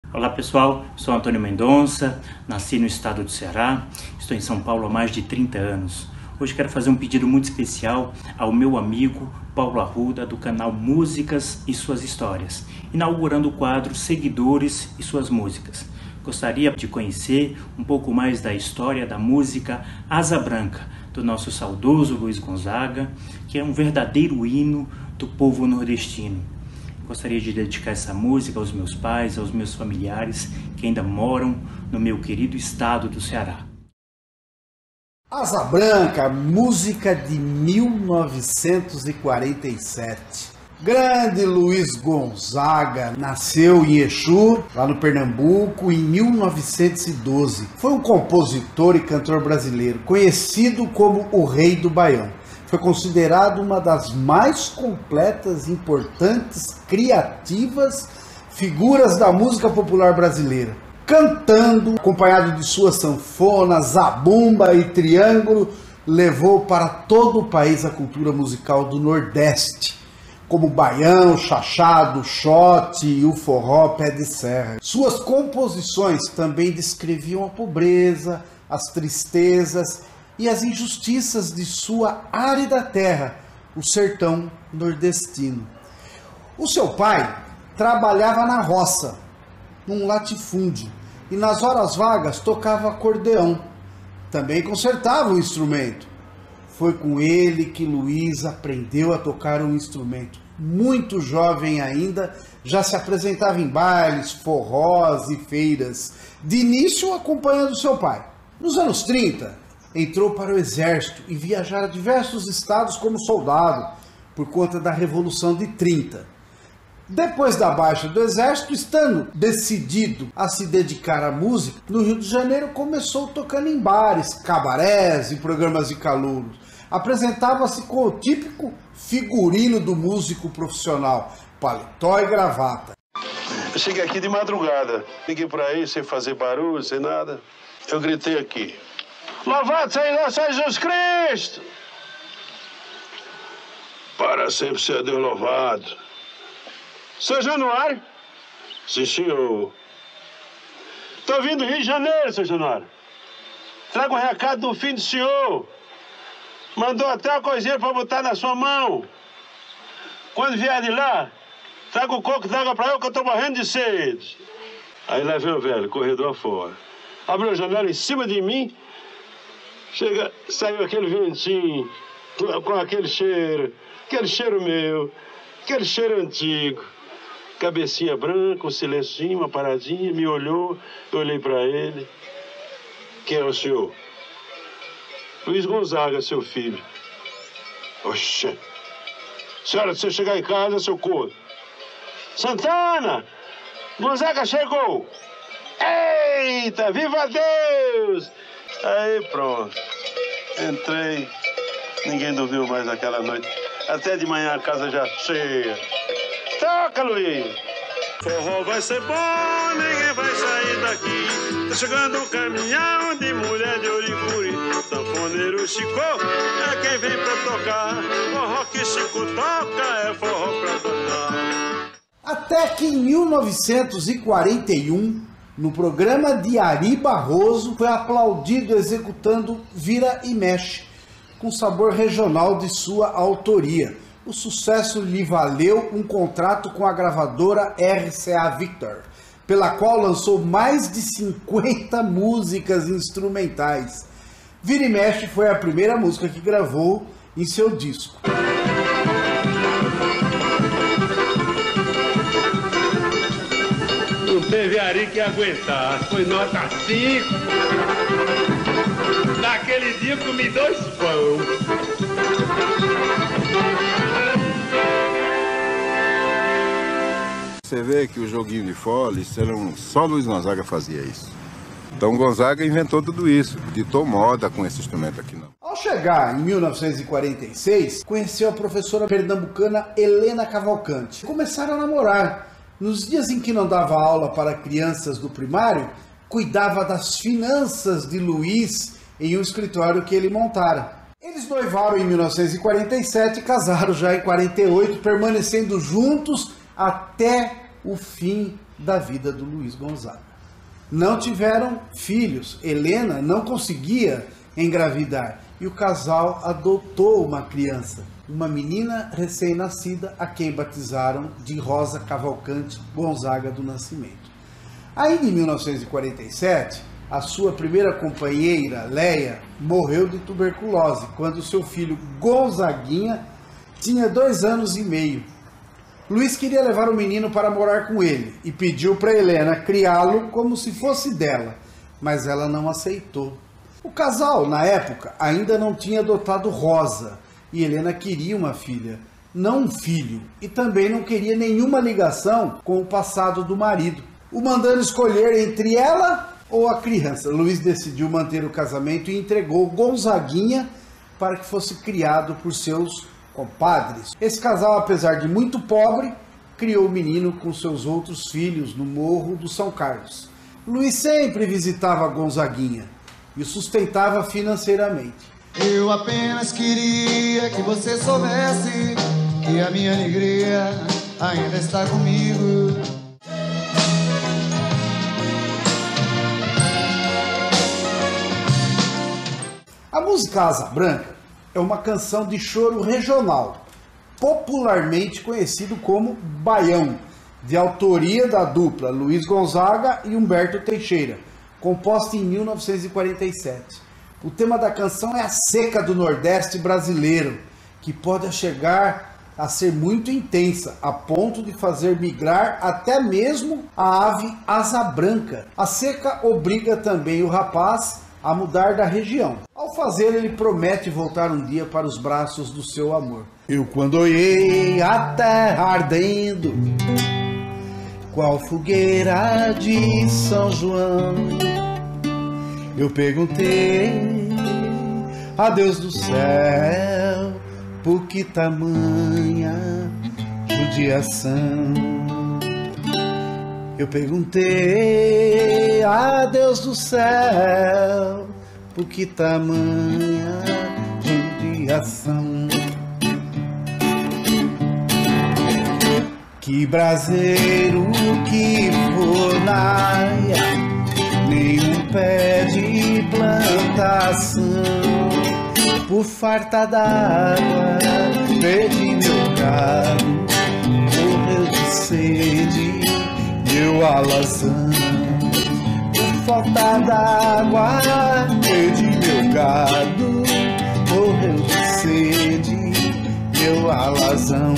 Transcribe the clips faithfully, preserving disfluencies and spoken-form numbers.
Olá pessoal, sou Antônio Mendonça, nasci no estado do Ceará, estou em São Paulo há mais de trinta anos. Hoje quero fazer um pedido muito especial ao meu amigo Paulo Arruda, do canal Músicas e Suas Histórias, inaugurando o quadro Seguidores e Suas Músicas. Gostaria de conhecer um pouco mais da história da música Asa Branca, do nosso saudoso Luiz Gonzaga, que é um verdadeiro hino do povo nordestino. Gostaria de dedicar essa música aos meus pais, aos meus familiares que ainda moram no meu querido estado do Ceará. Asa Branca, música de mil novecentos e quarenta e sete. Grande Luiz Gonzaga nasceu em Exu, lá no Pernambuco, em mil novecentos e doze. Foi um compositor e cantor brasileiro, conhecido como o Rei do Baião. Foi considerado uma das mais completas, importantes, criativas figuras da música popular brasileira. Cantando, acompanhado de sua sanfona, zabumba e triângulo, levou para todo o país a cultura musical do Nordeste, como o baião, o chachado, o xote e o forró pé de serra. Suas composições também descreviam a pobreza, as tristezas e as injustiças de sua árida terra, o sertão nordestino. O seu pai trabalhava na roça, num latifúndio, e nas horas vagas tocava acordeão. Também consertava o instrumento. Foi com ele que Luiz aprendeu a tocar um instrumento. Muito jovem ainda, já se apresentava em bailes, forrós e feiras, de início acompanhando seu pai. Nos anos trinta, entrou para o exército e viajara a diversos estados como soldado, por conta da Revolução de trinta. Depois da baixa do exército, estando decidido a se dedicar à música, no Rio de Janeiro começou tocando em bares, cabarés e programas de calouros. Apresentava-se com o típico figurino do músico profissional, paletó e gravata. Eu cheguei aqui de madrugada, liguei por aí sem fazer barulho, sem nada. Eu gritei aqui: louvado seja nosso Jesus Cristo! Para sempre ser Deus louvado. Seu Januário? Sim, senhor. Estou vindo do Rio de Janeiro, seu Januário. Trago um recado do filho do senhor. Mandou até uma coisinha para botar na sua mão. Quando vier de lá, traga um coco d'água para eu que eu estou morrendo de sede. Aí lá vem o velho, corredor fora. Abriu a janela em cima de mim. Chega, saiu aquele ventinho, com aquele cheiro, aquele cheiro meu, aquele cheiro antigo. Cabecinha branca, um silencinho, uma paradinha, me olhou, eu olhei para ele. Quem é o senhor? Luiz Gonzaga, seu filho. Oxê. Senhora, se eu chegar em casa, seu corpo. Santana! Gonzaga chegou! Eita, viva Deus! Aí pronto. Entrei. Ninguém dormiu mais aquela noite. Até de manhã a casa já cheia. Toca, Luiz! Forró vai ser bom, ninguém vai sair daqui. Tá chegando um caminhão de mulher de Oricuri. Sanfoneiro Chico é quem vem pra tocar. Forró que Chico toca é forró pra tocar. Até que em mil novecentos e quarenta e um, no programa de Ari Barroso, foi aplaudido executando Vira e Mexe, com sabor regional de sua autoria. O sucesso lhe valeu um contrato com a gravadora R C A Victor, pela qual lançou mais de cinquenta músicas instrumentais. Vira e Mexe foi a primeira música que gravou em seu disco. Não teve Ari que aguentar, foi nota cinco. Naquele dia eu comi dois pão. Você vê que o joguinho de fole, só Luiz Gonzaga fazia isso. Então Gonzaga inventou tudo isso, ditou moda com esse instrumento aqui não. Ao chegar em mil novecentos e quarenta e seis, conheceu a professora pernambucana Helena Cavalcante. Começaram a namorar. Nos dias em que não dava aula para crianças do primário, cuidava das finanças de Luiz em um escritório que ele montara. Eles noivaram em mil novecentos e quarenta e sete e casaram já em quarenta e oito, permanecendo juntos até o fim da vida do Luiz Gonzaga. Não tiveram filhos, Helena não conseguia engravidar e o casal adotou uma criança, uma menina recém-nascida a quem batizaram de Rosa Cavalcante Gonzaga do Nascimento. Ainda em mil novecentos e quarenta e sete, a sua primeira companheira, Leia, morreu de tuberculose, quando seu filho Gonzaguinha tinha dois anos e meio. Luiz queria levar o menino para morar com ele e pediu para Helena criá-lo como se fosse dela, mas ela não aceitou. O casal, na época, ainda não tinha adotado Rosa e Helena queria uma filha, não um filho, e também não queria nenhuma ligação com o passado do marido, o mandando escolher entre ela ou a criança. Luiz decidiu manter o casamento e entregou Gonzaguinha para que fosse criado por seus compadres. Esse casal, apesar de muito pobre, criou o menino com seus outros filhos no Morro do São Carlos. Luiz sempre visitava Gonzaguinha e o sustentava financeiramente. Eu apenas queria que você soubesse que a minha alegria ainda está comigo. A música Asa Branca é uma canção de choro regional, popularmente conhecido como baião, de autoria da dupla Luiz Gonzaga e Humberto Teixeira, composta em mil novecentos e quarenta e sete. O tema da canção é a seca do Nordeste brasileiro, que pode chegar a ser muito intensa, a ponto de fazer migrar até mesmo a ave asa branca. A seca obriga também o rapaz a mudar da região. Ao fazer, ele promete voltar um dia para os braços do seu amor. Eu quando olhei a terra ardendo, qual fogueira de São João, eu perguntei a Deus do céu, por que tamanha judiação? Eu perguntei a Deus do céu, por que tamanha judiação? Que braseiro, que fornaia, nenhum pé de plantação, por farta d'água, perdi meu gado, morreu de sede, meu alazão. Por falta d'água, perdi meu gado, morreu de sede, meu alazão.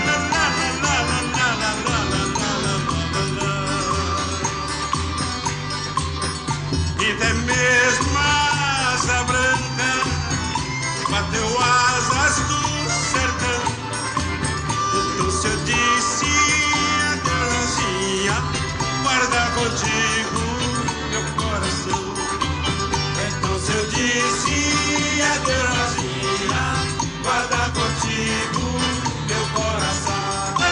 E até mesmo a asa branca bateu asas do sertão. Então se eu disse adeus, Rosinha, guarda contigo meu coração. Então se eu disse adeus, Rosinha, guarda contigo meu coração.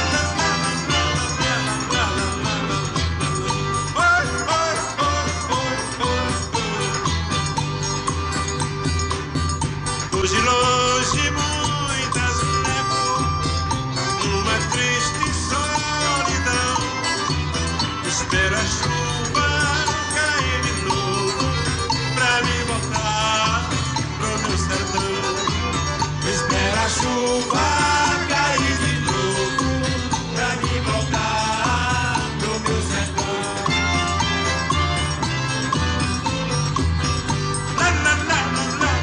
Hoje longe muitas levam uma triste solidão. Espero a chuva cair de novo pra me voltar pro meu sertão. Espero a chuva cair de novo pra me voltar pro meu sertão. La, la, la, la, la.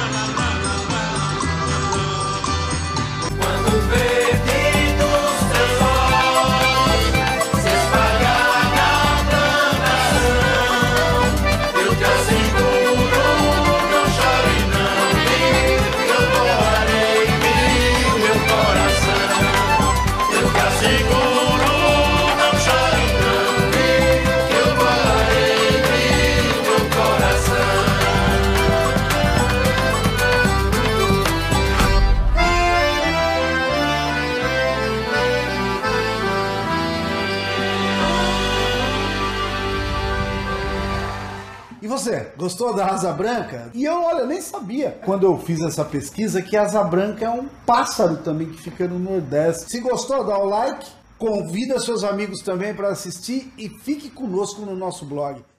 E você, gostou da asa branca? E eu, olha, nem sabia, quando eu fiz essa pesquisa, que a asa branca é um pássaro também que fica no Nordeste. Se gostou, dá o like, Convida seus amigos também para assistir e fique conosco no nosso blog.